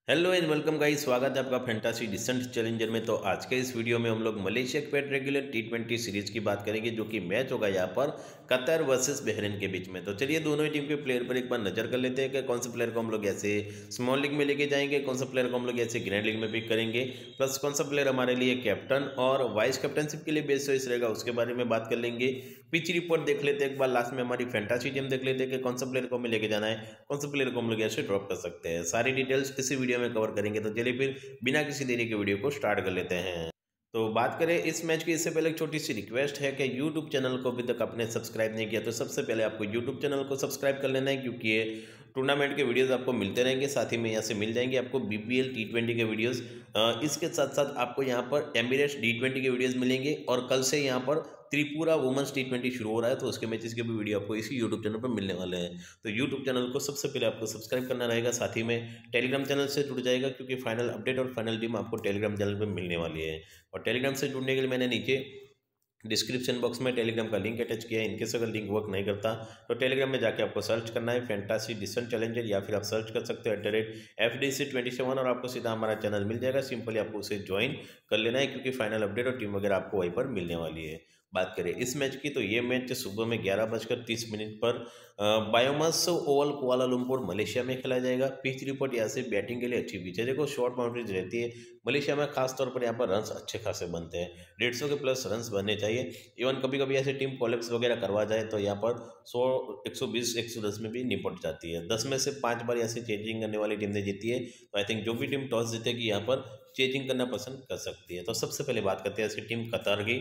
Hello and welcome guys, स्वागत है आपका फैंटासी डिसेंट चैलेंजर में। तो आज के इस वीडियो में हम लोग मलेशिया के पेट रेगुलर T20 सीरीज की बात करेंगे, जो कि मैच होगा यहाँ पर कतर वर्सेस बहरीन के बीच में। तो चलिए दोनों ही टीम के प्लेयर पर एक बार नजर कर लेते हैं कि कौन से प्लेयर को हम लोग ऐसे स्मॉल लीग में लेके जाएंगे, कौन सा प्लेयर को हम लोग ऐसे ग्रैंड लीग में पिक करेंगे, प्लस कौन सा प्लेयर हमारे लिए कैप्टन और वाइस कैप्टनशिप के लिए बेस्ट चॉइस रहेगा, उसके बारे में बात कर लेंगे। पिच रिपोर्ट देख लेते हैं एक बार, लास्ट में हमारी फैंटासी टीम देख लेते हैं कि कौन सा प्लेयर को हमें लेके जाना है, कौन सा प्लेयर को हम लोग ऐसे ड्रॉप कर सकते हैं। सारी डिटेल्स इसी वीडियो में कवर करेंगे। तो चलिए फिर बिना किसी देरी के वीडियो को स्टार्ट कर लेते हैं। तो बात करें इस मैच की, इससे पहले एक छोटी सी रिक्वेस्ट है कि YouTube चैनल को अभी तक आपने सब्सक्राइब नहीं किया तो सबसे पहले आपको YouTube चैनल को सब्सक्राइब कर लेना है, क्योंकि ये टूर्नामेंट के वीडियोस आपको मिलते रहेंगे। साथ ही में यहाँ से मिल जाएंगे आपको BPL T20 के वीडियोस। इसके साथ साथ आपको यहाँ पर एमिरेट्स D20 के वीडियोस मिलेंगे, और कल से यहाँ पर त्रिपुरा वुमेन्स T20 शुरू हो रहा है, तो उसके मैचेस के भी वीडियो आपको इसी यूट्यूब चैनल पर मिलने वाले हैं। तो यूट्यूब चैनल को सबसे पहले आपको सब्सक्राइब करना रहेगा, साथ ही में टेलीग्राम चैनल से जुड़ जाएगा, क्योंकि फाइनल अपडेट और फाइनल टीम आपको टेलीग्राम चैनल पर मिलने वाली है। और टेलीग्राम से जुड़ने के लिए मैंने नीचे डिस्क्रिप्शन बॉक्स में टेलीग्राम का लिंक अटैच किया है। इनकेस अगर लिंक वर्क नहीं करता तो टेलीग्राम में जाके आपको सर्च करना है फैंटासी डिसेंट चैलेंजर, या फिर आप सर्च कर सकते हो @FDC27 और आपको सीधा हमारा चैनल मिल जाएगा। सिंपली आपको उसे ज्वाइन कर लेना है, क्योंकि फाइनल अपडेट और टीम वगैरह आपको वहीं पर मिलने वाली है। बात करें इस मैच की, तो ये मैच सुबह में 11:30 पर बायोमास ओवल कुआलालंपुर मलेशिया में खेला जाएगा। पिच रिपोर्ट यहाँ से बैटिंग के लिए अच्छी पिच है। देखो शॉर्ट बाउंड्रीज रहती है मलेशिया में, खासतौर पर यहाँ पर रन्स अच्छे खासे बनते हैं, 150 के प्लस रन्स बनने चाहिए। इवन कभी कभी ऐसे टीम कोलैप्स वगैरह करवा जाए तो यहाँ पर 100, 120, 110 में भी निपट जाती है। 10 में से 5 बार ऐसे चेजिंग करने वाली टीम ने जीती है। तो आई थिंक जो भी टीम टॉस जीतेगी यहाँ पर चेजिंग करना पसंद कर सकती है। तो सबसे पहले बात करते हैं ऐसी टीम कतर की।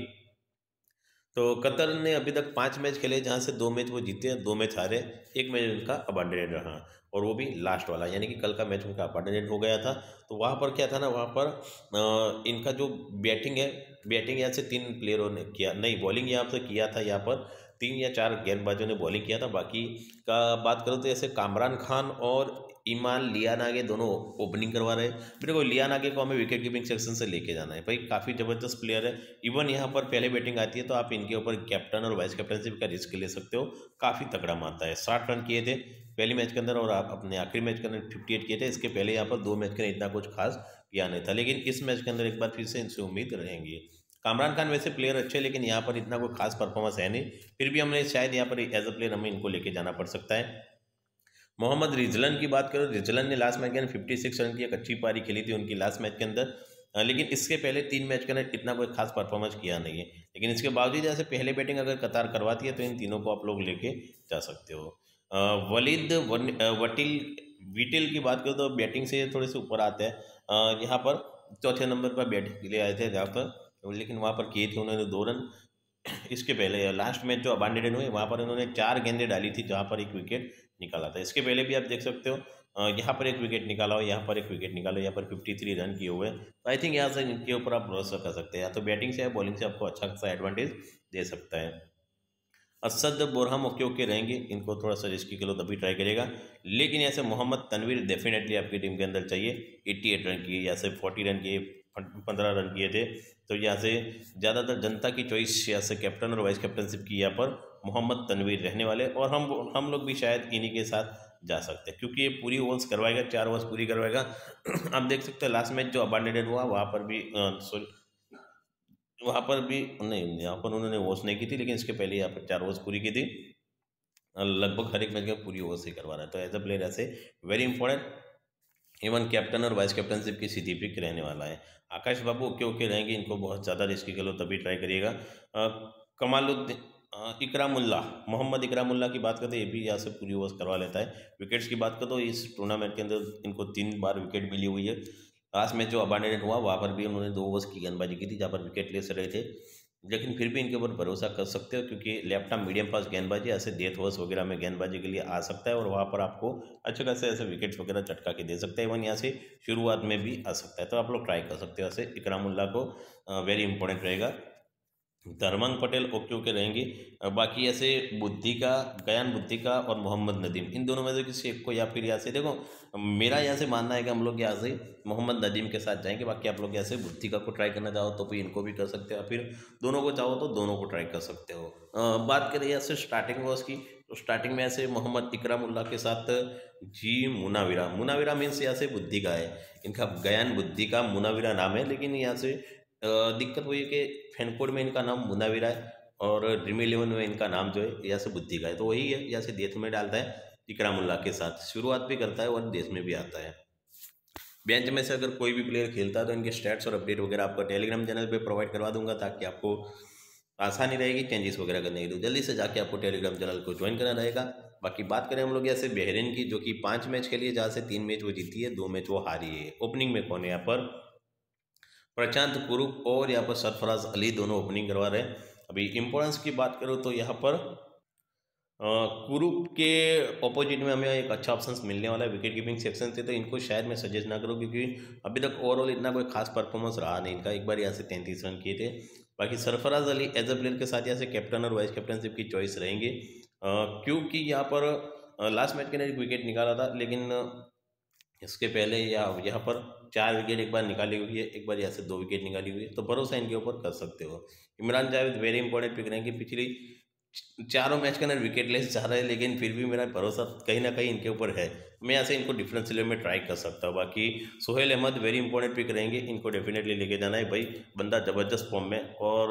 तो कतर ने अभी तक 5 मैच खेले, जहाँ से 2 मैच वो जीते हैं, 2 मैच हारे, 1 मैच उनका अबांडनेड रहा, और वो भी लास्ट वाला, यानी कि कल का मैच उनका अबांडनेड हो गया था। तो वहाँ पर क्या था ना, वहाँ पर इनका जो बैटिंग है, बैटिंग यहाँ से 3 प्लेयरों ने किया, नहीं बॉलिंग यहाँ से किया था, यहाँ पर 3 या 4 गेंदबाजों ने बॉलिंग किया था। बाकी का बात करो तो ऐसे कामरान खान और ईमान लियानागे दोनों ओपनिंग करवा रहे हैं। मेरे को लियानागे को हमें विकेट कीपिंग सेक्शन से लेके जाना है भाई, काफ़ी ज़बरदस्त प्लेयर है। इवन यहाँ पर पहले बैटिंग आती है तो आप इनके ऊपर कैप्टन और वाइस कैप्टनशिप का रिस्क ले सकते हो, काफ़ी तगड़ा मारता है। 60 रन किए थे पहले मैच के अंदर, और आप अपने आखिरी मैच के अंदर 58 किए थे। इसके पहले यहाँ पर 2 मैच के अंदर इतना कुछ खास किया नहीं था, लेकिन इस मैच के अंदर एक बार फिर से इनसे उम्मीद रहेंगी। कामरान खान वैसे प्लेयर अच्छे, लेकिन यहाँ पर इतना कोई खास परफॉर्मेंस है नहीं, फिर भी हमने शायद यहाँ पर एज अ प्लेयर हमें इनको लेके जाना पड़ सकता है। मोहम्मद रिजलन की बात करो, रिजलन ने लास्ट मैच के अंदर 56 रन की एक अच्छी पारी खेली थी उनकी लास्ट मैच के अंदर। लेकिन इसके पहले 3 मैच के अंदर इतना कोई खास परफॉर्मेंस किया नहीं है, लेकिन इसके बावजूद जैसे पहले बैटिंग अगर कतार करवाती है तो इन तीनों को आप लोग लेके जा सकते हो। वलीद वटिल विटिल की बात करो तो बैटिंग से थोड़े से ऊपर आते हैं। यहाँ पर चौथे नंबर पर बैटिंग के लिए आए थे ज़्यादातर, लेकिन वहाँ पर किए थे उन्होंने 2 रन। इसके पहले लास्ट मैच जो अबांडेड हुए, वहाँ पर उन्होंने 4 गेंदें डाली थी, जहाँ पर एक विकेट निकाला था। इसके पहले भी आप देख सकते हो, यहाँ पर एक विकेट निकाला हो, यहाँ पर एक विकेट निकाला हो, यहाँ पर 53 रन किए हुए। तो आई थिंक यहाँ से इनके ऊपर आप भरोसा कर सकते हैं, या तो बैटिंग से या बॉलिंग से आपको अच्छा खासा एडवांटेज दे सकता है। असद बोरहम ओके ओके रहेंगे, इनको थोड़ा सा रिस्की खेलो तभी ट्राई करेगा, लेकिन ऐसे मोहम्मद तनवीर डेफिनेटली आपकी टीम के अंदर चाहिए। 88 रन किए, या से 40 रन किए, 15 रन किए थे। तो यहाँ से ज़्यादातर जनता की चॉइस यहाँ से कैप्टन और वाइस कैप्टनशिप की यहाँ पर मोहम्मद तनवीर रहने वाले, और हम लोग भी शायद इन्हीं के साथ जा सकते हैं, क्योंकि ये पूरी ओवर्स करवाएगा, 4 ओवर्स पूरी करवाएगा। आप देख सकते हैं लास्ट मैच जो अबांडेड हुआ, वहाँ पर भी वहाँ पर भी नहीं, यहाँ पर उन्होंने ओवर्स नहीं की थी, लेकिन इसके पहले यहाँ पर 4 ओवर्स पूरी की थी। लगभग हर एक मैच में पूरी ओवर्स ही करवा रहा है। तो एज अ प्लेयर ऐसे वेरी इंपॉर्टेंट, इवन कैप्टन और वाइस कैप्टनशिप की स्थिति पिक रहने वाला है। आकाश बाबू ओके ओके रहेंगे, इनको बहुत ज़्यादा रिस्की खेलो तभी ट्राई करिएगा। कमालुद्दीन इकरामुल्ला, मोहम्मद इकरामुल्ला की बात करते हैं, ये भी यहाँ से पूरी ओवर्स करवा लेता है। विकेट्स की बात करें तो इस टूर्नामेंट के अंदर इनको 3 बार विकेट मिली हुई है। लास्ट मैच जो अबांडेड हुआ, वहाँ पर भी उन्होंने 2 ओवर्स की गेंदबाजी की थी, जहाँ पर विकेट ले रहे थे, लेकिन फिर भी इनके ऊपर भरोसा कर सकते हो, क्योंकि लेफ्ट आर्म मीडियम फास्ट गेंदबाजी ऐसे डेथ ओवर्स वगैरह में गेंदबाजी के लिए आ सकता है, और वहाँ पर आपको अच्छे खासे ऐसे विकेट्स वगैरह चटका के दे सकता है। इवन यहाँ से शुरुआत में भी आ सकता है, तो आप लोग ट्राई कर सकते हो। ऐसे इकरामुल्ला को वेरी इंपॉर्टेंट रहेगा। धर्मंग पटेल ओके ओके रहेंगी। बाकी ऐसे बुद्धि का, गयान बुद्धि का और मोहम्मद नदीम, इन दोनों में से किसी एक को, या फिर यहाँ से देखो मेरा यहाँ से मानना है कि हम लोग यहाँ से मोहम्मद नदीम के साथ जाएंगे। बाकी आप लोग यहाँ से बुद्धि का को ट्राई करना चाहो तो फिर इनको भी कर सकते हो, फिर दोनों को चाहो तो दोनों को ट्राई कर सकते हो। बात करें यहाँ से स्टार्टिंग ओवर्स की, तो स्टार्टिंग में ऐसे मोहम्मद इकरामुल्लाह के साथ जी मुनाविरा, मुनाविरा मीन्स यहाँ से बुद्धि का है, इनका गयान बुद्धि का मुनाविरा नाम है, लेकिन यहाँ से दिक्कत वही है कि फैनकोड में इनका नाम मुनाविरा है और ड्रीम 11 में इनका नाम जो है यहाँ से बुद्धि का है, तो वही है, यहाँ से डेथ में डालता है इकरामुल्लाह के साथ, शुरुआत भी करता है और देश में भी आता है। बेंच में से अगर कोई भी प्लेयर खेलता है तो इनके स्टैट्स और अपडेट वगैरह आपको टेलीग्राम चैनल पे प्रोवाइड करवा दूंगा, ताकि आपको आसानी रहेगी चेंजेस वगैरह करने की। तो जल्दी से जाके आपको टेलीग्राम चैनल को ज्वाइन करना रहेगा। बाकी बात करें हम लोग ऐसे बहरीन की, जो कि 5 मैच खेली है, जहाँ से 3 मैच वो जीती है, 2 मैच वो हारी है। ओपनिंग में कौन है यहाँ पर? प्रशांत कुरूप और यहाँ पर सरफराज अली दोनों ओपनिंग करवा रहे हैं। अभी इंपॉर्टेंस की बात करूँ तो यहाँ पर कुरूप के ऑपोजिट में हमें एक अच्छा ऑप्शन मिलने वाला है विकेट कीपिंग सेक्शन से, तो इनको शायद मैं सजेस्ट ना करूँ, क्योंकि अभी तक ओवरऑल इतना कोई खास परफॉर्मेंस रहा नहीं इनका। एक बार यहाँ से 33 रन किए थे। बाकी Sarfaraz Ali as a player के साथ यहाँ से कैप्टन और वाइस कैप्टनशिप की चॉइस रहेंगे, क्योंकि यहाँ पर लास्ट मैच के अंदर एक विकेट निकाला था, लेकिन इसके पहले यहाँ पर 4 विकेट एक बार निकाली हुई है, एक बार यहाँ से 2 विकेट निकाली हुई है, तो भरोसा इनके ऊपर कर सकते हो। Imran Javed very important pick रहेंगे, पिछली चारों मैच के अंदर विकेट लेस जा रहा है, लेकिन फिर भी मेरा भरोसा कहीं ना कहीं इनके ऊपर है, मैं यहाँ से इनको डिफरेंशियल में ट्राई कर सकता हूँ। बाकी Sohail Ahmed very important pick रहेंगे, इनको डेफिनेटली लेके जाना है भाई, बंदा ज़बरदस्त फॉर्म में, और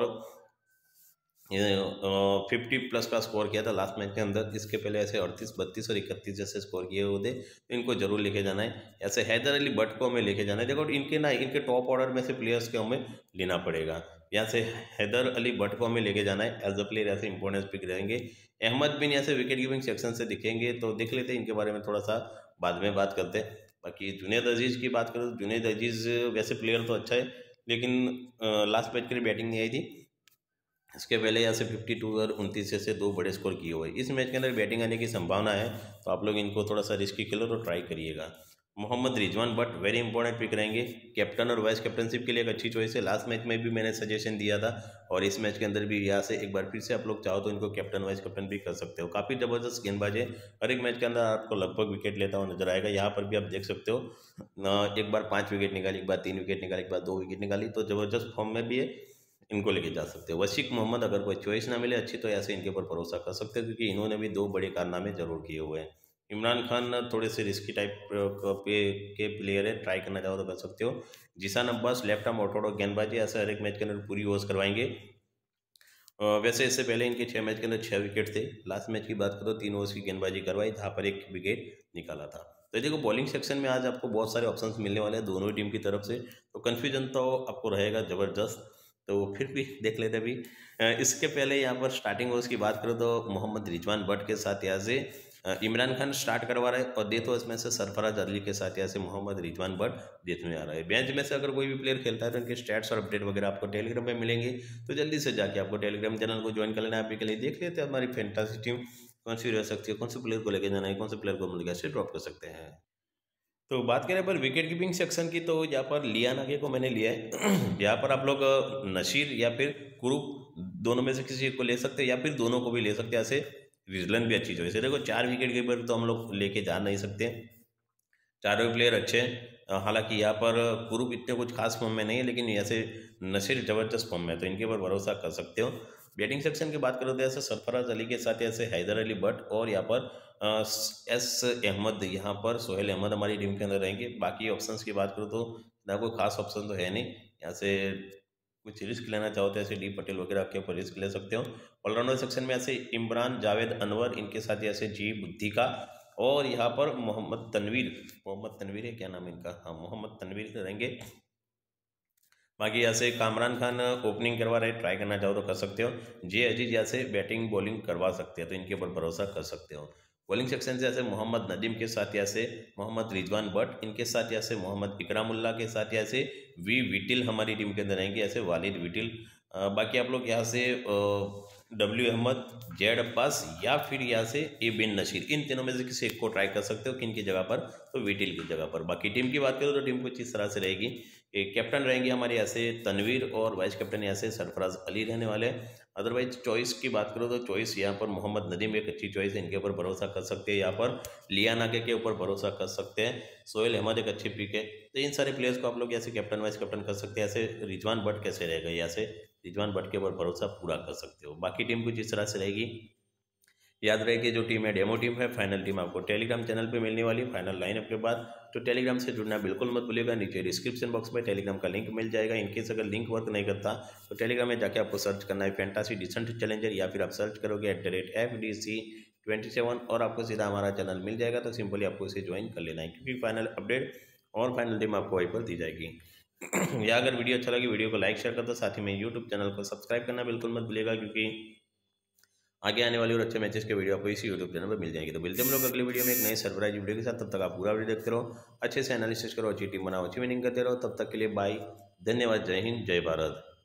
50+ का स्कोर किया था लास्ट मैच के अंदर, इसके पहले ऐसे 38, 32 और 31 जैसे स्कोर किए हुए थे, तो इनको जरूर लेके जाना है। ऐसे हैदर अली भट्ट को हमें लेके जाना है। देखो इनके टॉप ऑर्डर में से प्लेयर्स को हमें लेना पड़ेगा, यहाँ से हैदर अली भट्ट को हमें लेके जाना है एज अ प्लेयर, ऐसे इंपॉर्टेंस पिक रहेंगे। अहमद बिन ऐसे विकेट कीपिंग सेक्शन से दिखेंगे, तो देख लेते हैं इनके बारे में थोड़ा सा, बाद में बात करते हैं। बाकी जुनैद अजीज़ की बात करें तो जुनैद अजीज़ वैसे प्लेयर तो अच्छा है, लेकिन लास्ट मैच के लिए बैटिंग नहीं आई थी, इसके पहले यहाँ से 52 और 29 से 2 बड़े स्कोर किए हुए। इस मैच के अंदर बैटिंग आने की संभावना है, तो आप लोग इनको थोड़ा सा रिस्की खेलो तो ट्राई करिएगा। Mohammad Rizwan Bhatt very important pick रहेंगे, कैप्टन और वाइस कैप्टनशिप के लिए एक अच्छी चॉइस है। लास्ट मैच में भी मैंने सजेशन दिया था, और इस मैच के अंदर भी यहाँ से एक बार फिर से आप लोग चाहो तो इनको कैप्टन वाइस कैप्टन भी कर सकते हो। काफ़ी ज़बरदस्त गेंदबाज है, हर एक मैच के अंदर आपको लगभग विकेट लेता हुआ नजर आएगा। यहाँ पर भी आप देख सकते हो, एक बार 5 विकेट निकाली, एक बार 3 विकेट निकाली, एक बार 2 विकेट निकाली, तो ज़बरदस्त फॉर्म में भी है, इनको लेके जा सकते हो। वसीक मोहम्मद अगर कोई चॉइस ना मिले अच्छी, तो ऐसे इनके ऊपर भरोसा कर सकते हो, क्योंकि इन्होंने भी 2 बड़े कारनामे जरूर किए हुए हैं। इमरान खान थोड़े से रिस्की टाइप के प्लेयर है, ट्राई करना चाहो तो कर सकते हो। Zeeshan Abbas left arm orthodox गेंदबाजी, ऐसे हर एक मैच के अंदर पूरी ओवर्स करवाएंगे। वैसे इससे पहले इनके 6 मैच के अंदर 6 विकेट थे। लास्ट मैच की बात करो 3 ओवर्स की गेंदबाजी करवाई, जहाँ पर 1 विकेट निकाला था। तो देखो बॉलिंग सेक्शन में आज आपको बहुत सारे ऑप्शंस मिलने वाले हैं दोनों ही टीम की तरफ से, तो कन्फ्यूजन तो आपको रहेगा ज़बरदस्त, तो फिर भी देख लेते अभी। इसके पहले यहाँ पर स्टार्टिंग ओवर्स की बात करो तो मोहम्मद रिजवान भट्ट के साथ यहाँ से इमरान खान स्टार्ट करवा रहा है, और डेथ ओवर्स में से सरफराज अली के साथ यहाँ से मोहम्मद रिजवान भट्ट डेथ में आ रहा है। बेंच में से अगर कोई भी प्लेयर खेलता है तो उनके स्टैट्स और अपडेट वगैरह आपको टेलीग्राम में मिलेंगे, तो जल्दी से जाके आपको टेलीग्राम चैनल को ज्वाइन कर लेना है। आप के लिए देख लेते हैं हमारी फैंटेसी टीम कौन सी रह सकती है, कौन से प्लेयर को लेकर जाना है, कौन से प्लेयर को हम कैसे ड्रॉप कर सकते हैं। तो बात करें पर विकेट कीपिंग सेक्शन की, तो यहाँ पर लियान आगे को मैंने लिया है। यहाँ पर आप लोग नशीर या फिर कुरूप दोनों में से किसी को ले सकते हैं, या फिर दोनों को भी ले सकते हैं। ऐसे रिजलन भी अच्छी चॉइस है। देखो 4 विकेट कीपर तो हम लोग लेके जा नहीं सकते, चारों प्लेयर अच्छे हैं। हालांकि यहाँ पर कुरूप इतने कुछ खास फॉर्म में नहीं है, लेकिन ऐसे नशीर ज़बरदस्त फॉर्म में है, तो इनके ऊपर भरोसा कर सकते हो। बैटिंग सेक्शन की बात करो तो ऐसे सरफराज अली के साथ ऐसे हैदर अली भट्ट, और यहाँ पर एस अहमद, यहाँ पर सोहेल अहमद हमारी टीम के अंदर रहेंगे। बाकी ऑप्शंस की बात करो तो ना कोई खास ऑप्शन तो है नहीं, यहाँ से कुछ रिस्क लेना चाहो तो ऐसे डी पटेल वगैरह के ऊपर रिस्क ले सकते हो। ऑलराउंडर सेक्शन में ऐसे इमरान जावेद अनवर, इनके साथ ऐसे जी बुद्धि का, और यहाँ पर मोहम्मद तनवीर है क्या नाम इनका, हाँ मोहम्मद तनवीर रहेंगे। बाकी यहाँ से कामरान खान ओपनिंग करवा रहे, ट्राई करना चाहो तो कर सकते हो। जे अजीज यहाँ से बैटिंग बॉलिंग करवा सकते हैं, तो इनके ऊपर भरोसा कर सकते हो। बॉलिंग सेक्शन से ऐसे मोहम्मद नदीम के साथ यहाँ से मोहम्मद रिजवान भट्ट, इनके साथ यहाँ से मोहम्मद इकरामुल्लाह के साथ यहाँ से वी विटिल हमारी टीम के अंदर रहेंगे, ऐसे वालिद विटिल। बाकी आप लोग यहाँ से डब्ल्यू अहमद, जेड अब्बास, या फिर यहाँ से ए बिन नशीर, इन तीनों में से किसी एक को ट्राई कर सकते हो। किन की जगह पर, तो विटिल की जगह पर। बाकी टीम की बात करो तो टीम कुछ इस तरह से रहेगी कि कैप्टन रहेंगे हमारे यहाँ से तनवीर, और वाइस कैप्टन यहाँ से सरफराज अली रहने वाले हैं। अदरवाइज चॉइस की बात करो तो चॉइस यहाँ पर मोहम्मद नदीम एक अच्छी चॉइस है, इनके ऊपर भरोसा कर सकते हैं। यहाँ पर लियान आगे के ऊपर भरोसा कर सकते हैं। सोहेल अहमद एक अच्छी पिक है, तो इन सारे प्लेयर्स को आप लोग ऐसे कैप्टन वाइस कैप्टन कर सकते हैं। ऐसे रिजवान भट्ट कैसे रहेगा, यहाँ से रिजवान भट्ट के ऊपर भरोसा पूरा कर सकते हो। बाकी टीम कुछ इस तरह से रहेगी। याद रहे कि जो टीम है डेमो टीम है, फाइनल टीम आपको टेलीग्राम चैनल पे मिलने वाली है फाइनल लाइनअप के बाद। तो टेलीग्राम से जुड़ना बिल्कुल मत भूलिएगा। नीचे डिस्क्रिप्शन बॉक्स में टेलीग्राम का लिंक मिल जाएगा। इनकेस अगर लिंक वर्क नहीं करता तो टेलीग्राम में जाके आपको सर्च करना है फैंटासी डिसेंट चैलेंजर, या फिर आप सर्च करोगे @FDC27 और आपको सीधा हमारा चैनल मिल जाएगा। तो सिंपली आपको इसे ज्वाइन कर लेना है, क्योंकि फाइनल अपडेट और फाइनल टीम आपको वहीं पर दी जाएगी। या अगर वीडियो अच्छा लगे वीडियो को लाइक शेयर कर दो, साथ ही में यूट्यूब चैनल को सब्सक्राइब करना बिल्कुल मत भूलिएगा, क्योंकि आगे आने वाली और अच्छे मैचेस के वीडियो आपको इसी यूट्यूब चैनल पर मिल जाएगी। तो मिलते हैं हम लोग अगले वीडियो में एक नए सरप्राइज वीडियो के साथ। तब तक आप पूरा वीडियो देखते रहो, अच्छे से एनालिसिस करो, अच्छी टीम बनाओ, अच्छी विनिंग करते रहो। तब तक के लिए बाय, धन्यवाद, जय हिंद, जय भारत।